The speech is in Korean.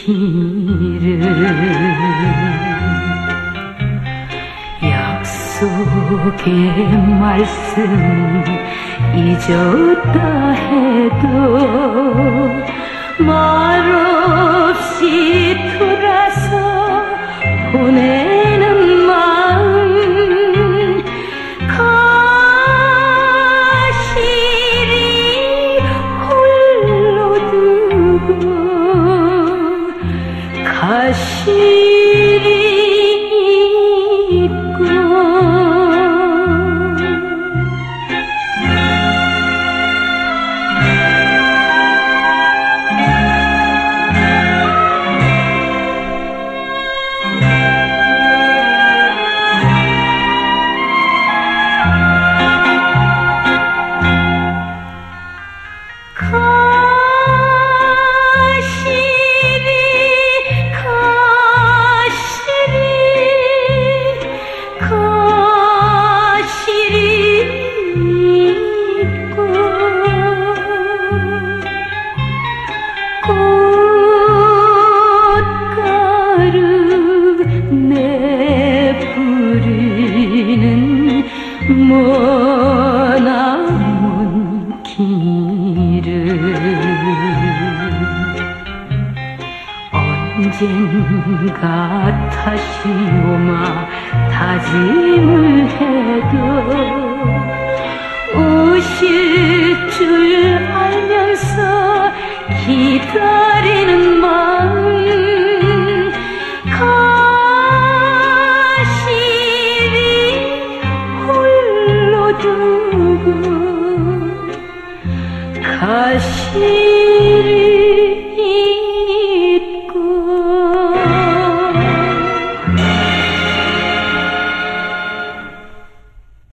길을 약속의 말씀 잊었다 해도 말없이 돌아서 보내는 마음 가시리 홀로 두고 가시리 잊고 내뿌리는 머나먼 길을 언젠가 다시 오마 다짐을 해도 오실 줄 알면서 기다리는 마음 두고 가시리